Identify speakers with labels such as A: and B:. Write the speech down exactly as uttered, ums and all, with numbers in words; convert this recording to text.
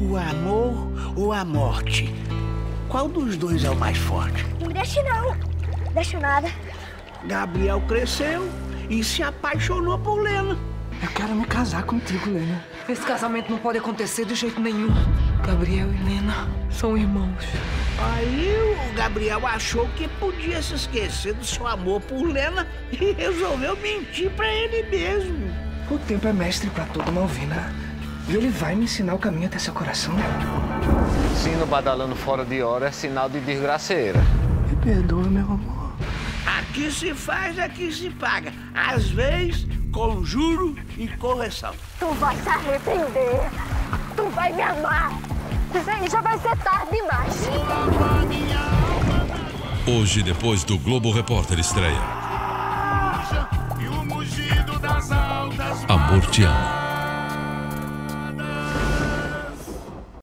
A: O amor ou a morte? Qual dos dois é o mais forte?
B: Não deixe não. Deixo nada.
A: Gabriel cresceu e se apaixonou por Lena.
C: Eu quero me casar contigo, Lena. Esse casamento não pode acontecer de jeito nenhum. Gabriel e Lena são irmãos.
A: Aí o Gabriel achou que podia se esquecer do seu amor por Lena e resolveu mentir pra ele mesmo.
C: O tempo é mestre pra tudo, Malvina. E ele vai me ensinar o caminho até seu coração.
D: Sino badalando fora de hora é sinal de desgraceira.
C: Me perdoa, meu amor.
A: Aqui se faz, aqui se paga. Às vezes, com juro e correção.
B: Tu vai se arrepender. Tu vai me amar. Isso aí já vai ser tarde demais.
E: Hoje, depois do Globo Repórter estreia Amor Te Amo.